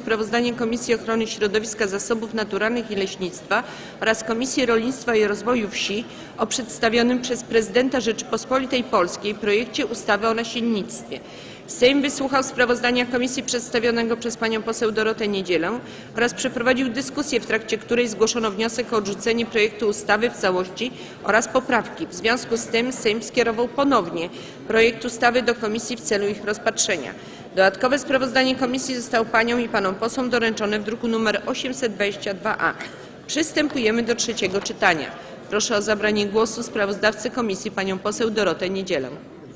sprawozdanie Komisji Ochrony Środowiska, Zasobów Naturalnych i Leśnictwa oraz Komisji Rolnictwa i Rozwoju Wsi o przedstawionym przez Prezydenta Rzeczypospolitej Polskiej projekcie ustawy o nasiennictwie. Sejm wysłuchał sprawozdania komisji przedstawionego przez panią poseł Dorotę Niedzielę oraz przeprowadził dyskusję, w trakcie której zgłoszono wniosek o odrzucenie projektu ustawy w całości oraz poprawki. W związku z tym Sejm skierował ponownie projekt ustawy do komisji w celu ich rozpatrzenia. Dodatkowe sprawozdanie komisji zostało paniom i panom posłom doręczone w druku nr 822-A. Przystępujemy do trzeciego czytania. Proszę o zabranie głosu sprawozdawcę komisji panią poseł Dorotę Niedzielę.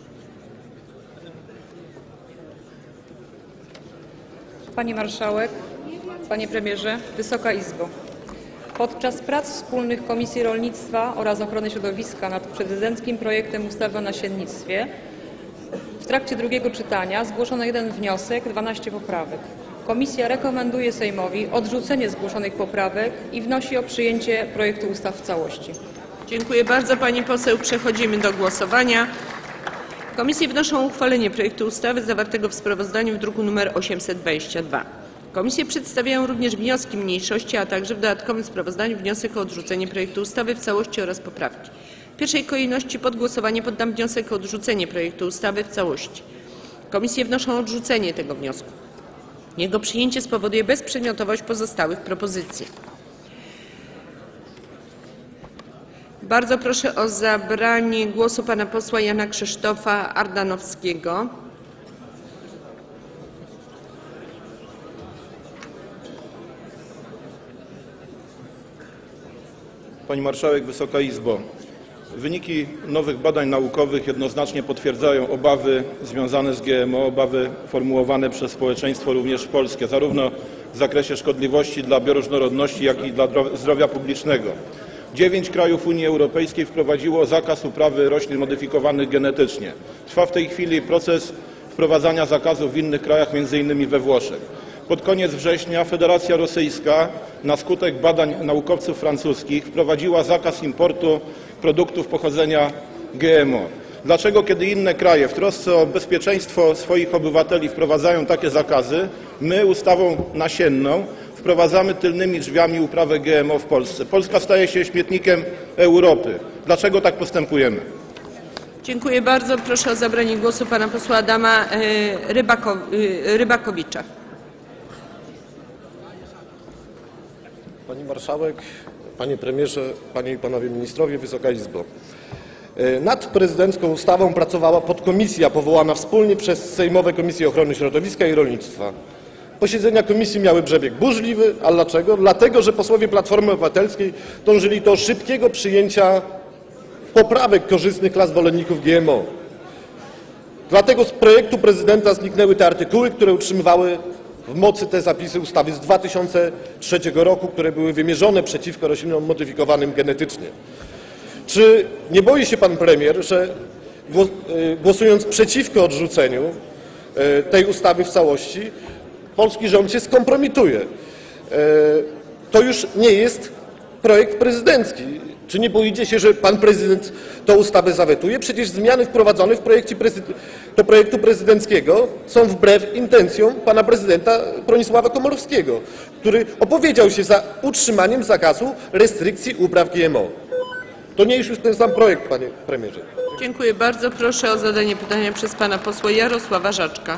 Pani Marszałek, Panie Premierze, Wysoka Izbo! Podczas prac wspólnych Komisji Rolnictwa oraz Ochrony Środowiska nad prezydenckim projektem ustawy o nasiennictwie w trakcie drugiego czytania zgłoszono jeden wniosek, 12 poprawek. Komisja rekomenduje Sejmowi odrzucenie zgłoszonych poprawek i wnosi o przyjęcie projektu ustawy w całości. Dziękuję bardzo pani poseł. Przechodzimy do głosowania. Komisje wnoszą o uchwalenie projektu ustawy zawartego w sprawozdaniu w druku nr 822. Komisje przedstawiają również wnioski mniejszości, a także w dodatkowym sprawozdaniu wniosek o odrzucenie projektu ustawy w całości oraz poprawki. W pierwszej kolejności pod głosowanie poddam wniosek o odrzucenie projektu ustawy w całości. Komisje wnoszą o odrzucenie tego wniosku. Jego przyjęcie spowoduje bezprzedmiotowość pozostałych propozycji. Bardzo proszę o zabranie głosu pana posła Jana Krzysztofa Ardanowskiego. Pani Marszałek, Wysoka Izbo! Wyniki nowych badań naukowych jednoznacznie potwierdzają obawy związane z GMO, obawy formułowane przez społeczeństwo również polskie, zarówno w zakresie szkodliwości dla bioróżnorodności, jak i dla zdrowia publicznego. 9 krajów Unii Europejskiej wprowadziło zakaz uprawy roślin modyfikowanych genetycznie. Trwa w tej chwili proces wprowadzania zakazów w innych krajach, m.in. we Włoszech. Pod koniec września Federacja Rosyjska na skutek badań naukowców francuskich wprowadziła zakaz importu produktów pochodzenia GMO. Dlaczego, kiedy inne kraje w trosce o bezpieczeństwo swoich obywateli wprowadzają takie zakazy, my ustawą nasienną wprowadzamy tylnymi drzwiami uprawę GMO w Polsce? Polska staje się śmietnikiem Europy. Dlaczego tak postępujemy? Dziękuję bardzo. Proszę o zabranie głosu pana posła Adama Rybakowicza. Pani Marszałek, Panie Premierze, Panie i Panowie Ministrowie, Wysoka Izbo! Nad prezydencką ustawą pracowała podkomisja powołana wspólnie przez sejmowe Komisje Ochrony Środowiska i Rolnictwa. Posiedzenia komisji miały przebieg burzliwy, a dlaczego? Dlatego, że posłowie Platformy Obywatelskiej dążyli do szybkiego przyjęcia poprawek korzystnych dla zwolenników GMO. Dlatego z projektu prezydenta zniknęły te artykuły, które utrzymywały w mocy te zapisy ustawy z 2003 roku, które były wymierzone przeciwko roślinom modyfikowanym genetycznie. Czy nie boi się pan premier, że głosując przeciwko odrzuceniu tej ustawy w całości, polski rząd się skompromituje? To już nie jest projekt prezydencki. Czy nie boicie się, że pan prezydent tę ustawę zawetuje? Przecież zmiany wprowadzone w do projektu prezydenckiego są wbrew intencjom pana prezydenta Bronisława Komorowskiego, który opowiedział się za utrzymaniem zakazu restrykcji upraw GMO. To nie jest już ten sam projekt, panie premierze. Dziękuję bardzo. Proszę o zadanie pytania przez pana posła Jarosława Żaczka.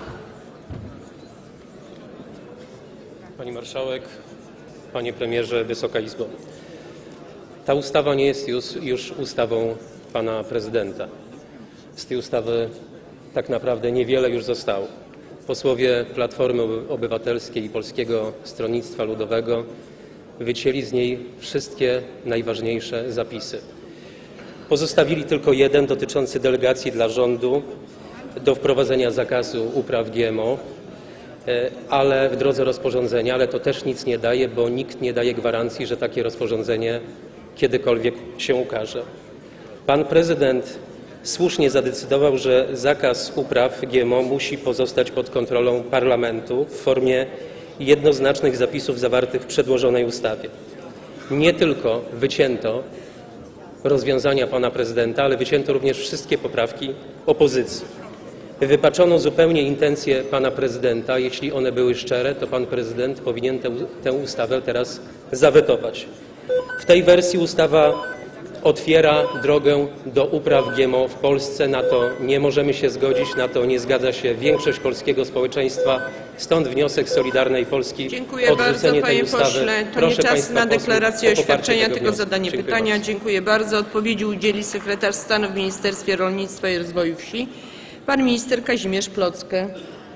Pani Marszałek, Panie Premierze, Wysoka Izbo! Ta ustawa nie jest już ustawą pana prezydenta. Z tej ustawy tak naprawdę niewiele już zostało. Posłowie Platformy Obywatelskiej i Polskiego Stronnictwa Ludowego wycięli z niej wszystkie najważniejsze zapisy. Pozostawili tylko jeden dotyczący delegacji dla rządu do wprowadzenia zakazu upraw GMO, ale w drodze rozporządzenia, ale to też nic nie daje, bo nikt nie daje gwarancji, że takie rozporządzenie kiedykolwiek się ukaże. Pan prezydent słusznie zadecydował, że zakaz upraw GMO musi pozostać pod kontrolą parlamentu w formie jednoznacznych zapisów zawartych w przedłożonej ustawie. Nie tylko wycięto rozwiązania pana prezydenta, ale wycięto również wszystkie poprawki opozycji. Wypaczono zupełnie intencje pana prezydenta. Jeśli one były szczere, to pan prezydent powinien tę ustawę teraz zawetować. W tej wersji ustawa otwiera drogę do upraw GMO w Polsce. Na to nie możemy się zgodzić, na to nie zgadza się większość polskiego społeczeństwa. Stąd wniosek Solidarnej Polski Dziękuję o odrzucenie bardzo, tej panie ustawy. pośle. To Proszę nie czas państwa na posłów deklarację o poparcie oświadczenia, tego tylko wniosku. zadanie Dziękuję pytania. bardzo. Dziękuję bardzo. Odpowiedzi udzieli sekretarz stanu w Ministerstwie Rolnictwa i Rozwoju Wsi, pan minister Kazimierz Plocke.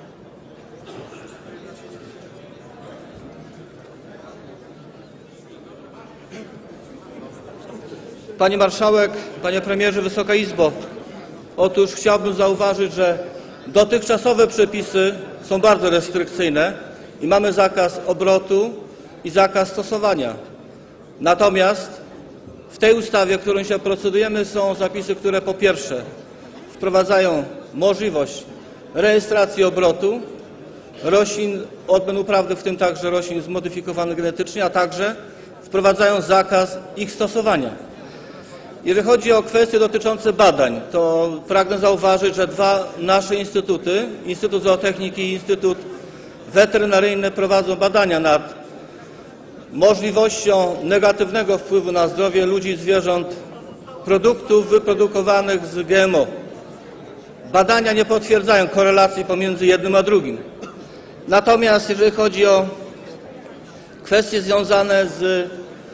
Pani Marszałek, Panie Premierze, Wysoka Izbo. Otóż chciałbym zauważyć, że dotychczasowe przepisy są bardzo restrykcyjne i mamy zakaz obrotu i zakaz stosowania. Natomiast w tej ustawie, nad którą się procedujemy, są zapisy, które po pierwsze wprowadzają możliwość rejestracji obrotu roślin odmian uprawnych, w tym także roślin zmodyfikowanych genetycznie, a także wprowadzają zakaz ich stosowania. Jeżeli chodzi o kwestie dotyczące badań, to pragnę zauważyć, że dwa nasze instytuty, Instytut Zootechniki i Instytut Weterynaryjny, prowadzą badania nad możliwością negatywnego wpływu na zdrowie ludzi i zwierząt produktów wyprodukowanych z GMO. Badania nie potwierdzają korelacji pomiędzy jednym a drugim. Natomiast jeżeli chodzi o kwestie związane z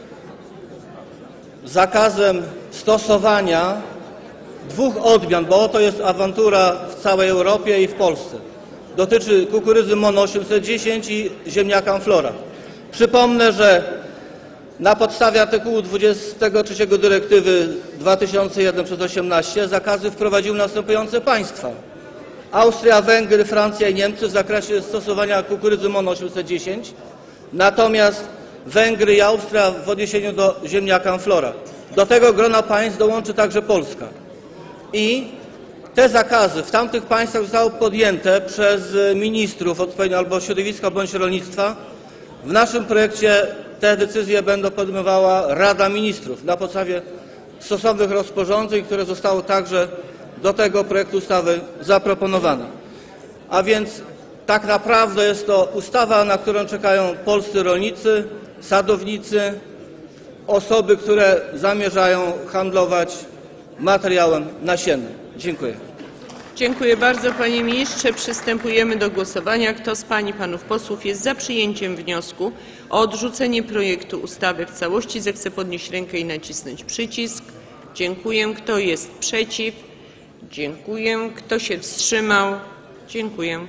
zakazem stosowania dwóch odmian, bo oto jest awantura w całej Europie i w Polsce. Dotyczy kukurydzy MON 810 i ziemniaka Amflora. Przypomnę, że na podstawie artykułu 23 dyrektywy 2001/18 zakazy wprowadziły następujące państwa: Austria, Węgry, Francja i Niemcy w zakresie stosowania kukurydzy MON 810, natomiast Węgry i Austria w odniesieniu do ziemniaka Amflora. Do tego grona państw dołączy także Polska. I te zakazy w tamtych państwach zostały podjęte przez ministrów odpowiednio albo środowiska bądź rolnictwa. W naszym projekcie te decyzje będą podejmowała Rada Ministrów na podstawie stosownych rozporządzeń, które zostały także do tego projektu ustawy zaproponowane. A więc tak naprawdę jest to ustawa, na którą czekają polscy rolnicy, sadownicy, osoby, które zamierzają handlować materiałem nasiennym. Dziękuję. Dziękuję bardzo, panie ministrze. Przystępujemy do głosowania. Kto z pań i panów posłów jest za przyjęciem wniosku o odrzucenie projektu ustawy w całości, zechce podnieść rękę i nacisnąć przycisk. Dziękuję. Kto jest przeciw? Dziękuję. Kto się wstrzymał? Dziękuję.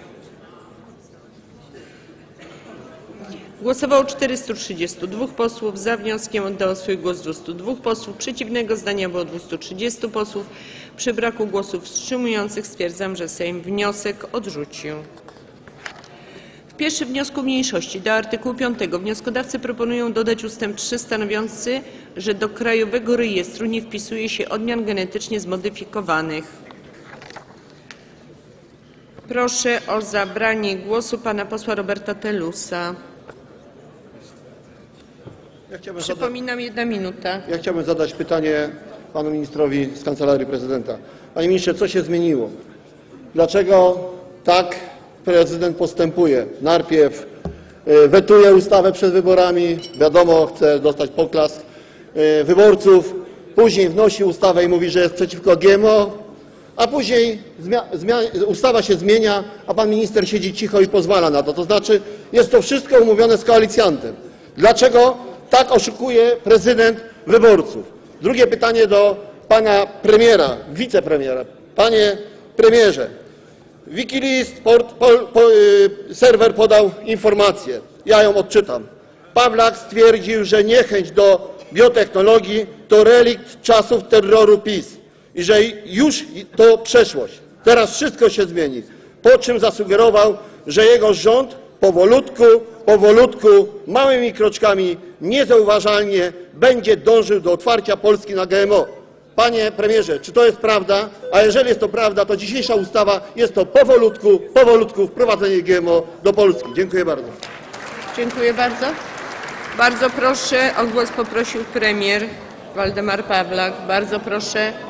Głosowało 432 posłów. Za wnioskiem oddało swój głos 202 posłów. Przeciwnego zdania było 230 posłów. Przy braku głosów wstrzymujących stwierdzam, że Sejm wniosek odrzucił. W pierwszym wniosku mniejszości do artykułu 5 wnioskodawcy proponują dodać ustęp 3 stanowiący, że do Krajowego Rejestru nie wpisuje się odmian genetycznie zmodyfikowanych. Proszę o zabranie głosu pana posła Roberta Telusa. Przypominam, 1 minuta. Ja chciałbym zadać pytanie panu ministrowi z Kancelarii Prezydenta. Panie ministrze, co się zmieniło? Dlaczego tak prezydent postępuje? Najpierw wetuje ustawę przed wyborami, wiadomo, chce dostać poklask wyborców, później wnosi ustawę i mówi, że jest przeciwko GMO, a później ustawa się zmienia, a pan minister siedzi cicho i pozwala na to. To znaczy, jest to wszystko umówione z koalicjantem. Dlaczego tak oszukuje prezydent wyborców? Drugie pytanie do pana premiera, wicepremiera. Panie premierze, Wikileaks serwer podał informację, ja ją odczytam. Pawlak stwierdził, że niechęć do biotechnologii to relikt czasów terroru PiS i że już to przeszłość. Teraz wszystko się zmieni. Po czym zasugerował, że jego rząd powolutku, małymi kroczkami, niezauważalnie będzie dążył do otwarcia Polski na GMO. Panie premierze, czy to jest prawda? A jeżeli jest to prawda, to dzisiejsza ustawa jest to powolutku wprowadzenie GMO do Polski. Dziękuję bardzo. Dziękuję bardzo. Bardzo proszę, o głos poprosił premier Waldemar Pawlak. Bardzo proszę.